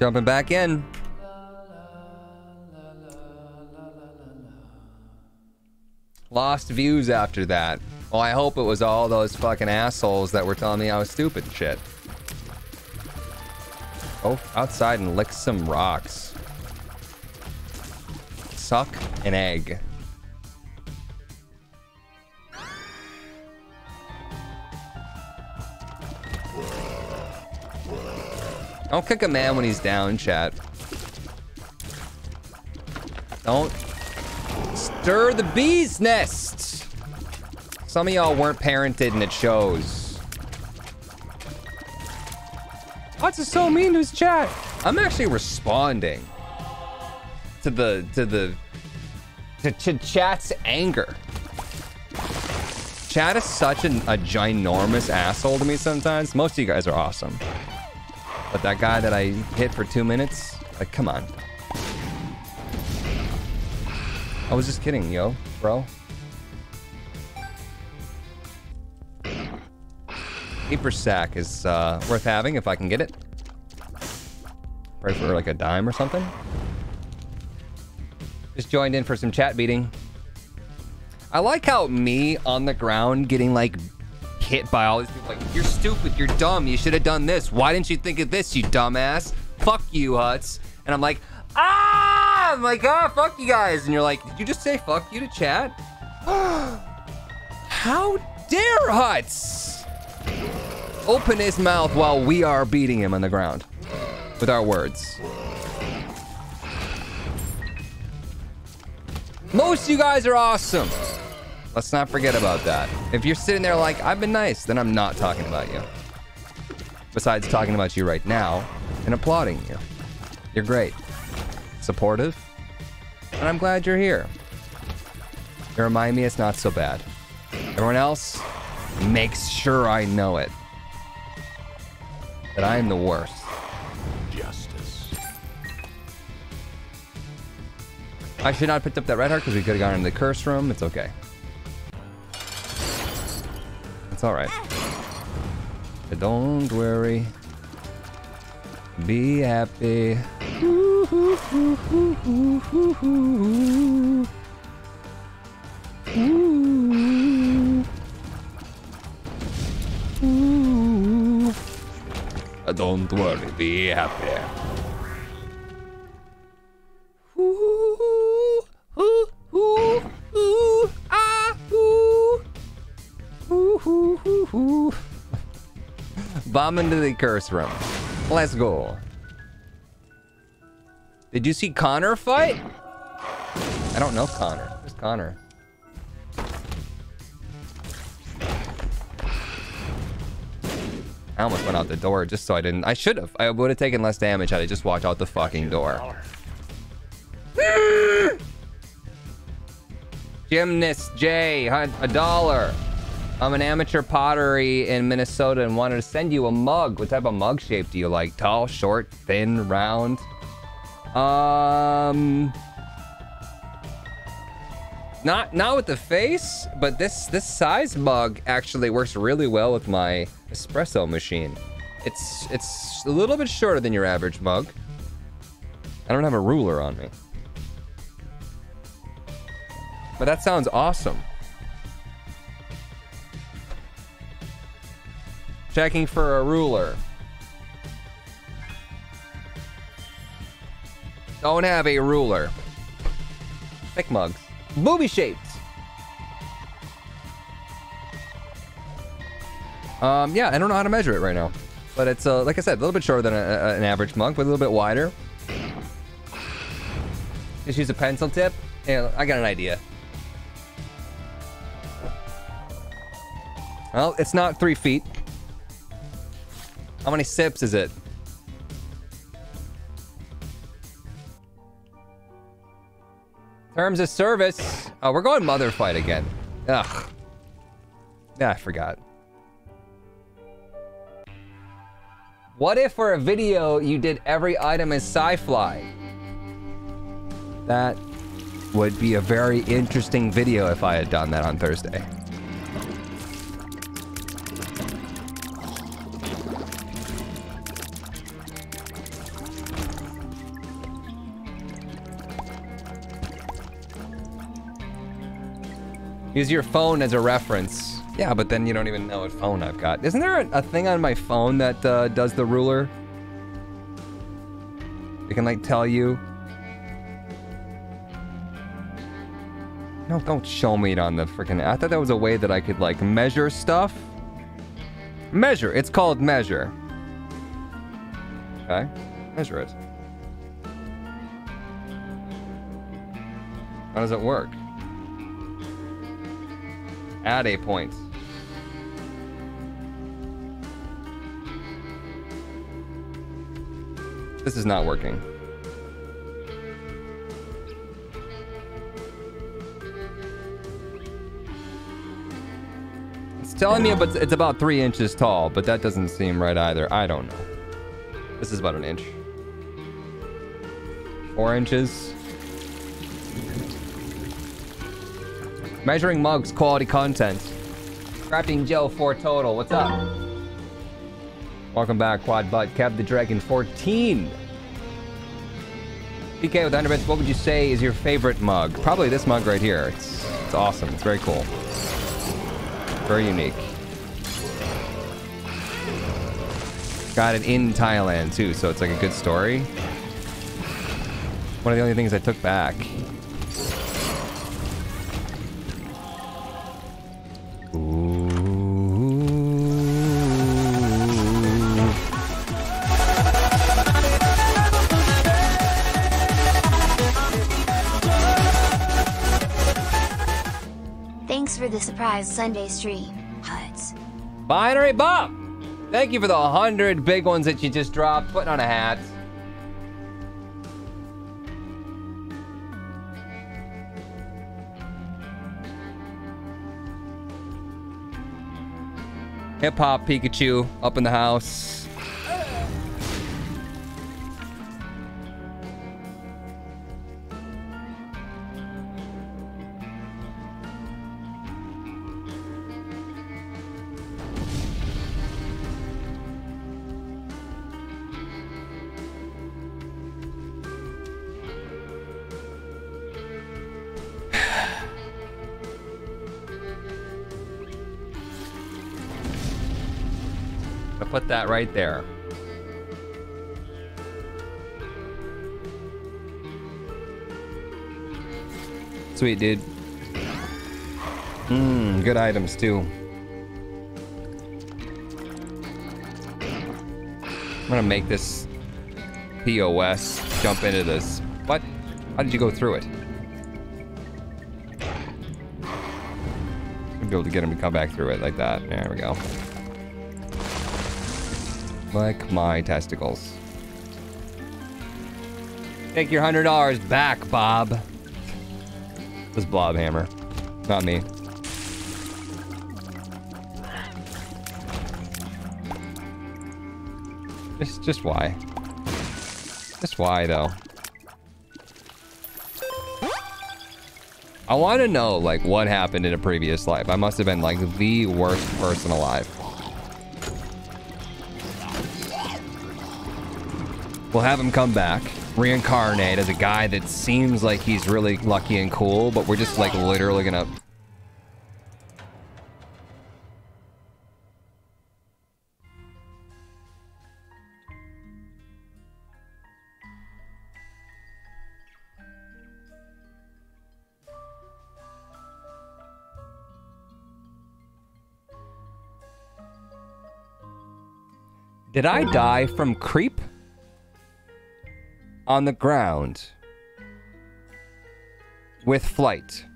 Jumping back in. Lost views after that. Well, I hope it was all those fucking assholes that were telling me I was stupid and shit. Go outside and lick some rocks. Suck an egg. Don't kick a man when he's down, chat. Don't stir the bee's nest. Some of y'all weren't parented and it shows. What's so mean to his chat? I'm actually responding to chat's anger. Chat is such a ginormous asshole to me sometimes. Most of you guys are awesome. But that guy that I hit for 2 minutes, like, come on. I was just kidding, yo, bro. Paper sack is worth having if I can get it. Right for like a dime or something. Just joined in for some chat beating. I like how me on the ground getting like hit by all these people like, you're stupid, you're dumb, you should have done this. Why didn't you think of this, you dumbass? Fuck you, Huts. And I'm like, ah! I'm like, ah, fuck you guys. And you're like, did you just say fuck you to chat? How dare Huts open his mouth while we are beating him on the ground with our words. Most of you guys are awesome. Let's not forget about that. If you're sitting there like, I've been nice, then I'm not talking about you. Besides talking about you right now and applauding you. You're great. Supportive. And I'm glad you're here. You remind me it's not so bad. Everyone else makes sure I know it. That I am the worst. Justice. I should not have picked up that red heart because we could have gone into the curse room. It's okay. It's alright. Don't worry. Be happy. Don't worry, be happy. Bomb into the curse room. Let's go. Did you see Connor fight? I don't know Connor. Who's Connor? I almost went out the door just so I didn't. I should have. I would have taken less damage had I just walked out the fucking door. Gymnast J, $1. I'm an amateur pottery in Minnesota and wanted to send you a mug. What type of mug shape do you like? Tall, short, thin, round? Not with the face, but this size mug actually works really well with my espresso machine. It's a little bit shorter than your average mug. I don't have a ruler on me. But that sounds awesome. Checking for a ruler. Don't have a ruler. Thick mugs. Booby shaped. Yeah, I don't know how to measure it right now. But it's, like I said, a little bit shorter than an average mug, but a little bit wider. Just use a pencil tip. Yeah, I got an idea. Well, it's not 3 feet. How many sips is it? Terms of service. Oh, we're going mother fight again. Ugh. Yeah, I forgot. What if for a video you did every item as Sci-Fly? That would be a very interesting video if I had done that on Thursday. Use your phone as a reference. Yeah, but then you don't even know what phone I've got. Isn't there a thing on my phone that does the ruler? It can, like, tell you. No, don't show me it on the freaking... I thought that was a way that I could, like, measure stuff. Measure. It's called measure. Okay. Measure it. How does it work? Add a point. This is not working. It's telling me it's about 3 inches tall, but that doesn't seem right either. I don't know. This is about an inch. 4 inches. Measuring mugs, quality content. Crafting Joe 4 total. What's up? Welcome back, Quad Butt. Kev the Dragon 14. PK with 100 bits. What would you say is your favorite mug? Probably this mug right here. It's awesome. It's very cool. Very unique. Got it in Thailand too, so it's like a good story. One of the only things I took back. Thanks for the surprise Sunday stream, Huds. Binary Bob! Thank you for the 100 big ones that you just dropped. Putting on a hat. Hip Hop Pikachu up in the house. Put that right there. Sweet, dude. Good items, too. I'm gonna make this POS jump into this. What? How did you go through it? I'll be able to get him to come back through it like that. There we go. Like my testicles. Take your $100 back, Bob. This is Blob Hammer, not me. Just why? Just why, though? I want to know, like, what happened in a previous life. I must have been, like, the worst person alive. We'll have him come back, reincarnate as a guy that seems like he's really lucky and cool, but we're just, like, literally gonna... Did I die from creep? On the ground with flight.